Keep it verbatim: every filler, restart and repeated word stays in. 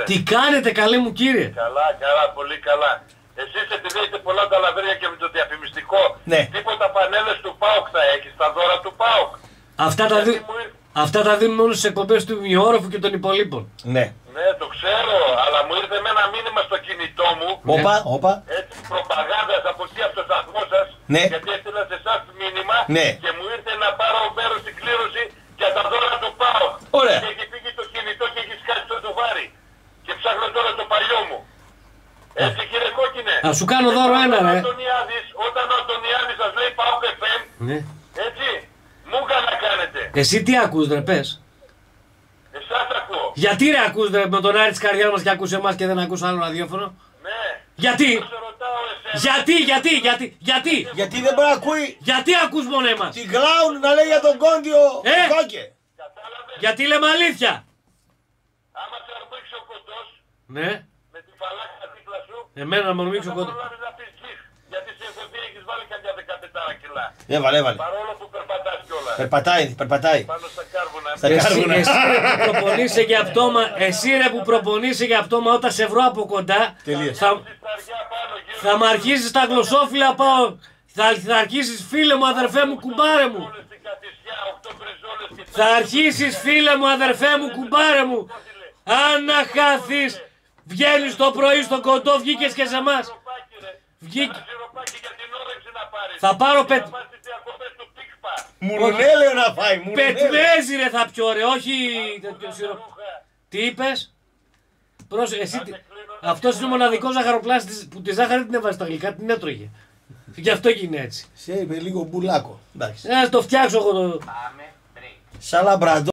Τι κάνετε καλέ μου κύριε? Καλά, καλά, πολύ καλά. Εσείς επειδή έχετε πολλά ταλαβέρια και με το διαφημιστικό, ναι. τίποτα πανέλες του ΠΑΟΚ θα έχει, στα δώρα του ΠΑΟΚ. Αυτά τα, δι... Αυτά τα δίνουν όλους στις εκπομπές του Μιόροφου και των υπολείπων. Ναι. Ναι, το ξέρω, αλλά μου ήρθε με ένα μήνυμα στο κινητό μου. Όπα, όπα. Έτσι, προπαγάνδας από εκεί από το σταθμό σας. Ναι. Γιατί έστειλα σε εσάς μήνυμα ναι. και μου ήρθε να πάρω μέρος στην κλήρωση για τα δώρα του ΠΑΟΚ. Ωραία. Και έχει φύγει το κινητό και έχει σκάσει το τουβάρι. Και ψάχνω τώρα το παλιό μου. Έτσι κύριε Κόκκινε. Θα σου κάνω δώρο ένα ρε. Όταν ο Αντωνιάδης σας λέει ΠΑΟΚ εφ εμ, ναι. έτσι, μου να κάνετε. Εσύ τι ακούς ρε πες? Εσάς ακούω. Γιατί ρε ακούς ρε με τον Άρη της καρδιάς μας και ακούς εμάς και δεν ακούς άλλο ραδιόφωνο? Ναι. Γιατί? Γιατί, γιατί, γιατί, γιατί? Γιατί δεν μπορεί να ακούει. Γιατί ακούς μόνο εμάς? Την κλάουν να λέει για τον Κόντιο. Ε! Κόκε. Γιατί λέμε αλήθεια. Άμα σε αρμίξει ο κοντός, ναι. με τη φαλάκια δίπλα σου, εμένα να μου αρμίξει ο κοντός. Θα προλάβεις να πεις γης, γιατί σε έχω δει έχεις βάλει καμιά δεκατέσσερα κιλά. Έβαλε, έβαλε. Παρόλο που περπατάς κιόλας. Περπατάει, περπατάει. Πάνω στα κάρβουνα. Στα κάρβουνα. Εσύ, εσύ ρε που προπονείσαι για πτώμα, εσύ ρε που προπονείσαι για πτώμα όταν σε βρω από κοντά, θα, θα μ' αρχίσεις τα γλωσσόφυλλα πάω, θα, θα αρχίσεις φίλε μου, αδερφέ μου, κουμπάρε μου. Θα αρχίσεις φίλε μου, αδερφέ μου, κουμπάρε μου. Αν να χάθεις, βγαίνεις το πρωί στο κοντό, βγήκες και σε εμάς. Βγήκε. Θα πάρω πετ... Μουρνέλαιο να φάει, πετμέζι ρε θα πιω ρε, όχι... Τι είπες? Πρόσεχε, εσύ... Αυτός είναι ο μοναδικός ζαχαροπλάστης που τη ζάχαρη την έβαζε στα γλυκά, την έτρωγε. Γι' αυτό γίνει έτσι. Σε είπε λίγο μπουλάκο. Εντάξει. Να το φτιάξω εγώ το... Σαλαμπραντό.